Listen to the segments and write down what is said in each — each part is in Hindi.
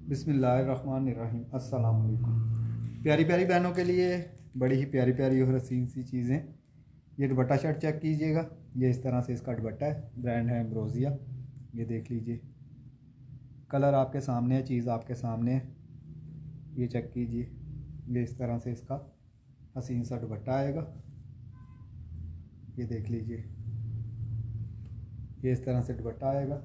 बिस्मिल्लाहिर्रहमानिर्रहीम। अस्सलाम वालेकुम। प्यारी प्यारी बहनों के लिए बड़ी ही प्यारी प्यारी और हसीन सी चीज़ें। ये दुपट्टा शर्ट चेक कीजिएगा, ये इस तरह से इसका दुपट्टा है, ब्रांड है एम्ब्रोसिया। ये देख लीजिए, कलर आपके सामने है, चीज़ आपके सामने है। ये चेक कीजिए, ये इस तरह से इसका हसीन सा दुपट्टा आएगा। ये देख लीजिए, ये इस तरह से दुपट्टा आएगा।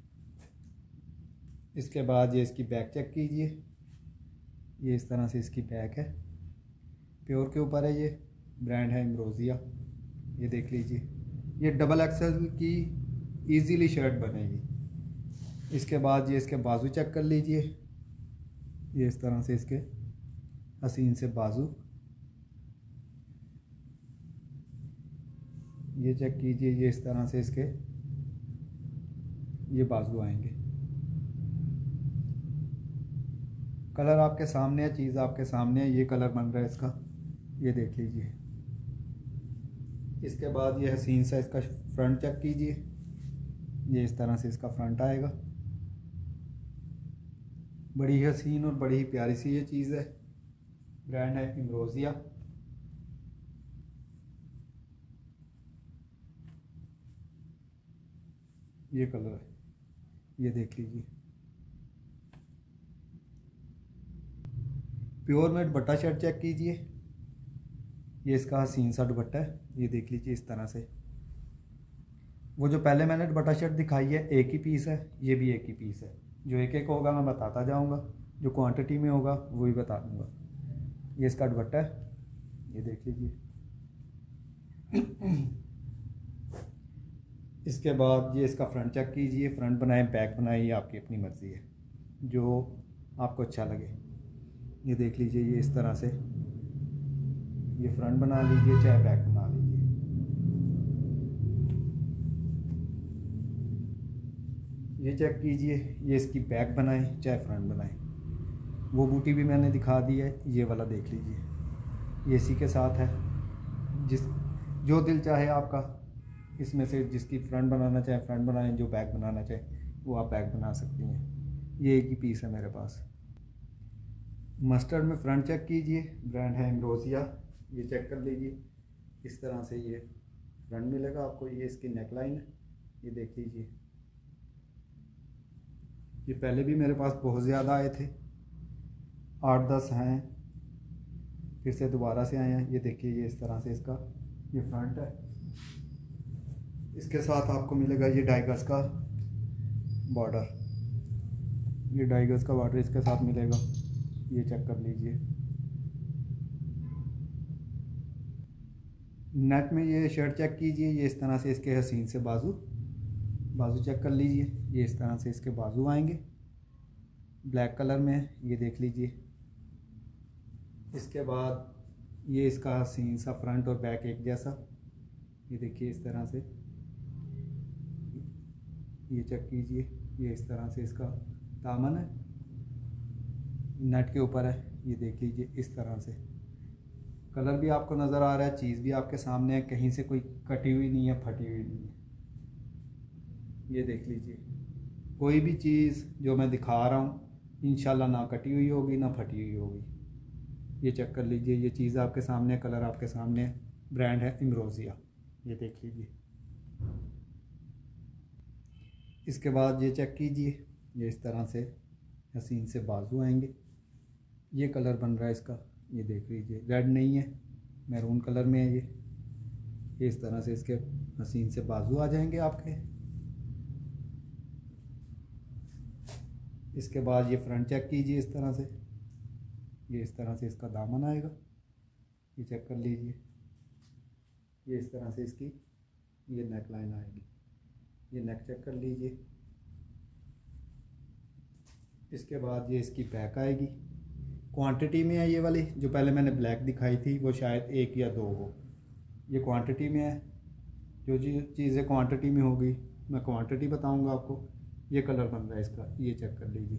इसके बाद ये इसकी बैक चेक कीजिए, ये इस तरह से इसकी बैक है, प्योर के ऊपर है, ये ब्रांड है एम्ब्रोसिया। ये देख लीजिए, ये डबल एक्सेल की इजीली शर्ट बनेगी। इसके बाद ये इसके बाजू चेक कर लीजिए, ये इस तरह से इसके हसीन से बाजू। ये चेक कीजिए, ये इस तरह से इसके ये बाजू आएंगे। कलर आपके सामने है, चीज़ आपके सामने है। ये कलर बन रहा है इसका, ये देख लीजिए। इसके बाद ये हसीन सा इसका फ्रंट चेक कीजिए, ये इस तरह से इसका फ्रंट आएगा। बड़ी ही हसीन और बड़ी ही प्यारी सी ये चीज़ है, ब्रांड है एम्ब्रोसिया। ये कलर है, ये देख लीजिए। प्योर में दुपट्टा शर्ट चेक कीजिए, ये इसका हसीन सा दुपट्टा है। ये देख लीजिए इस तरह से। वो जो पहले मैंने दुपट्टा शर्ट दिखाई है एक ही पीस है, ये भी एक ही पीस है। जो एक एक होगा मैं बताता जाऊंगा, जो क्वांटिटी में होगा वो भी बता दूंगा। ये इसका दुपट्टा है, ये देख लीजिए। इसके बाद ये इसका फ्रंट चेक कीजिए, फ्रंट बनाए बैक बनाए, ये आपकी अपनी मर्ज़ी है, जो आपको अच्छा लगे। ये देख लीजिए, ये इस तरह से ये फ्रंट बना लीजिए, चाहे बैक बना लीजिए। ये चेक कीजिए, ये इसकी बैक बनाएं चाहे फ्रंट बनाएं। वो बूटी भी मैंने दिखा दी है, ये वाला देख लीजिए, ये इसी के साथ है। जो दिल चाहे आपका इसमें से, जिसकी फ्रंट बनाना चाहे फ्रंट बनाएं, जो बैक बनाना चाहे वो आप बैक बना सकती हैं। ये एक ही पीस है मेरे पास। मस्टर्ड में फ्रंट चेक कीजिए, ब्रांड है एम्ब्रोसिया। ये चेक कर लीजिए, इस तरह से ये फ्रंट मिलेगा आपको। ये इसकी नेकलाइन है, ये देख लीजिए। ये पहले भी मेरे पास बहुत ज़्यादा आए थे, 8-10 हैं, फिर से दोबारा से आए हैं। ये देखिए, ये इस तरह से इसका ये फ्रंट है। इसके साथ आपको मिलेगा ये 2.5 गज का बॉर्डर, ये 2.5 गज का बॉर्डर इसके साथ मिलेगा। ये चेक कर लीजिए। नेट में ये शर्ट चेक कीजिए, ये इस तरह से इसके हसीन से बाजू चेक कर लीजिए। ये इस तरह से इसके बाजू आएंगे, ब्लैक कलर में, ये देख लीजिए। इसके बाद ये इसका हसीन सा फ्रंट और बैक एक जैसा, ये देखिए इस तरह से। ये चेक कीजिए, ये इस तरह से इसका दामन है, नेट के ऊपर है। ये देख लीजिए इस तरह से। कलर भी आपको नज़र आ रहा है, चीज़ भी आपके सामने है, कहीं से कोई कटी हुई नहीं है, फटी हुई नहीं है। ये देख लीजिए, कोई भी चीज़ जो मैं दिखा रहा हूँ इंशाल्लाह ना कटी हुई होगी ना फटी हुई होगी। ये चेक कर लीजिए, ये चीज़ आपके सामने, कलर आपके सामने, ब्रांड है एम्ब्रोसिया। ये देख लीजिए। इसके बाद ये चेक कीजिए, ये इस तरह से हसीन से बाजू आएंगे। ये कलर बन रहा है इसका, ये देख लीजिए। रेड नहीं है, मैरून कलर में है ये इस तरह से इसके हसीन से बाजू आ जाएंगे आपके। इसके बाद ये फ्रंट चेक कीजिए, इस तरह से, ये इस तरह से इसका दामन आएगा। ये चेक कर लीजिए, ये इस तरह से इसकी ये नेक लाइन आएगी। ये नेक चेक कर लीजिए। इसके बाद ये इसकी बैक आएगी। क्वांटिटी में है ये वाली, जो पहले मैंने ब्लैक दिखाई थी वो शायद 1 या 2 हो। ये क्वांटिटी में है, जो चीज़ें क्वांटिटी में होगी मैं क्वांटिटी बताऊंगा आपको। ये कलर बन रहा है इसका, ये चेक कर लीजिए।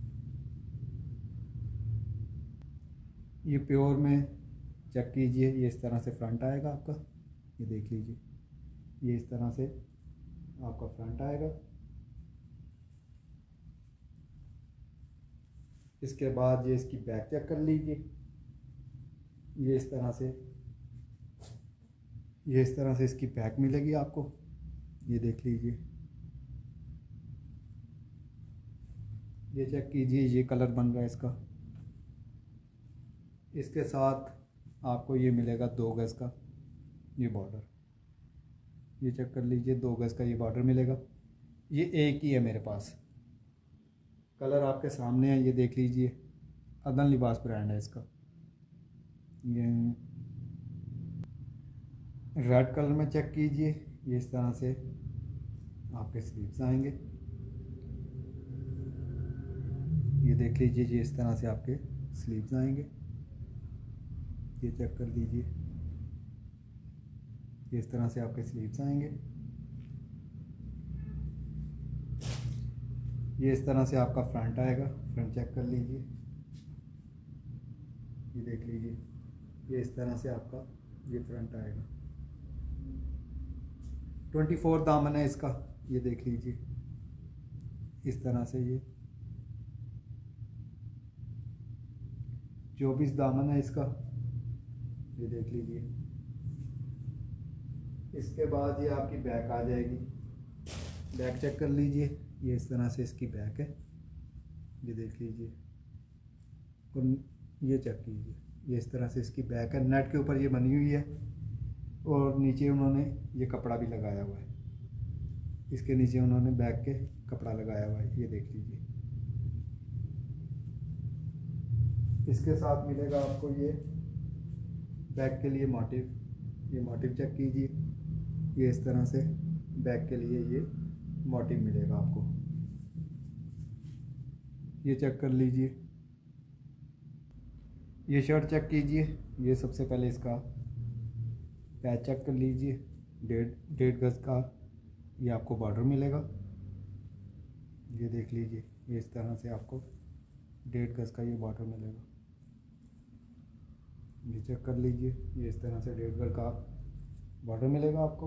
ये प्योर में चेक कीजिए, ये इस तरह से फ्रंट आएगा आपका। ये देख लीजिए, ये इस तरह से आपका फ्रंट आएगा। इसके बाद ये इसकी बैक चेक कर लीजिए। ये इस तरह से इसकी बैक मिलेगी आपको। ये देख लीजिए, ये चेक कीजिए, ये कलर बन रहा है इसका। इसके साथ आपको ये मिलेगा 2 गज़ का ये बॉर्डर। ये चेक कर लीजिए, 2 गज़ का ये बॉर्डर मिलेगा। ये एक ही है मेरे पास, कलर आपके सामने है, ये देख लीजिए। अदन लिबास ब्रांड है इसका। ये रेड कलर में चेक कीजिए, ये इस तरह से आपके स्लीव्स आएंगे। ये देख लीजिए, ये इस तरह से आपके स्लीव्स आएंगे। ये चेक कर लीजिए, ये इस तरह से आपके स्लीव्स आएंगे। ये इस तरह से आपका फ्रंट आएगा। फ्रंट चेक कर लीजिए, ये देख लीजिए, ये इस तरह से आपका ये फ्रंट आएगा। 24 दामन है इसका। ये देख लीजिए, इस तरह से ये 24 दामन है इसका। ये देख लीजिए। इसके बाद ये आपकी बैक आ जाएगी। बैक चेक कर लीजिए, ये इस तरह से इसकी बैक है। ये देख लीजिए, और ये चेक कीजिए, ये इस तरह से इसकी बैक है। नेट के ऊपर ये बनी हुई है और नीचे उन्होंने ये कपड़ा भी लगाया हुआ है। इसके नीचे उन्होंने बैक के कपड़ा लगाया हुआ है। ये देख लीजिए। इसके साथ मिलेगा आपको ये बैक के लिए मोटिव। ये मोटिव चेक कीजिए, ये इस तरह से बैक के लिए ये मोटिव मिलेगा आपको। ये चेक कर लीजिए। ये शर्ट चेक कीजिए, ये सबसे पहले इसका पैच चेक कर लीजिए। 1.5 गज़ का ये आपको बॉर्डर मिलेगा। ये देख लीजिए, ये इस तरह से आपको 1.5 गज़ का ये बॉर्डर मिलेगा। ये चेक कर लीजिए, ये इस तरह से 1.5 गज़ का बॉर्डर मिलेगा आपको।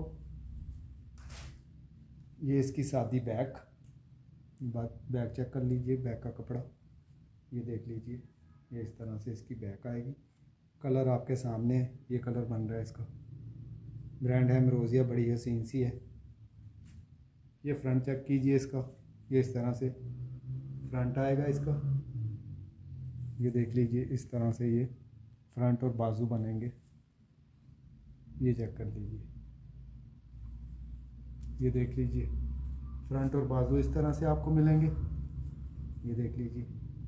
ये इसकी सादी बैक चेक कर लीजिए, बैक का कपड़ा। ये देख लीजिए, ये इस तरह से इसकी बैक आएगी। कलर आपके सामने है, ये कलर बन रहा है इसका। ब्रांड है एम्ब्रोसिया, बड़ी हसीन सी है। ये फ्रंट चेक कीजिए इसका, ये इस तरह से फ्रंट आएगा इसका। ये देख लीजिए, इस तरह से ये फ्रंट और बाजू बनेंगे। ये चेक कर लीजिए, ये देख लीजिए, फ्रंट और बाजू इस तरह से आपको मिलेंगे। ये देख लीजिए।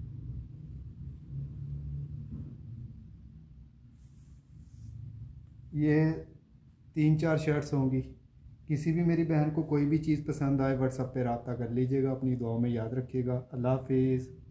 ये 3-4 शर्ट्स होंगी। किसी भी मेरी बहन को कोई भी चीज़ पसंद आए व्हाट्सएप पे रब्ता कर लीजिएगा। अपनी दुआओं में याद रखिएगा। अल्लाह हाफिज़।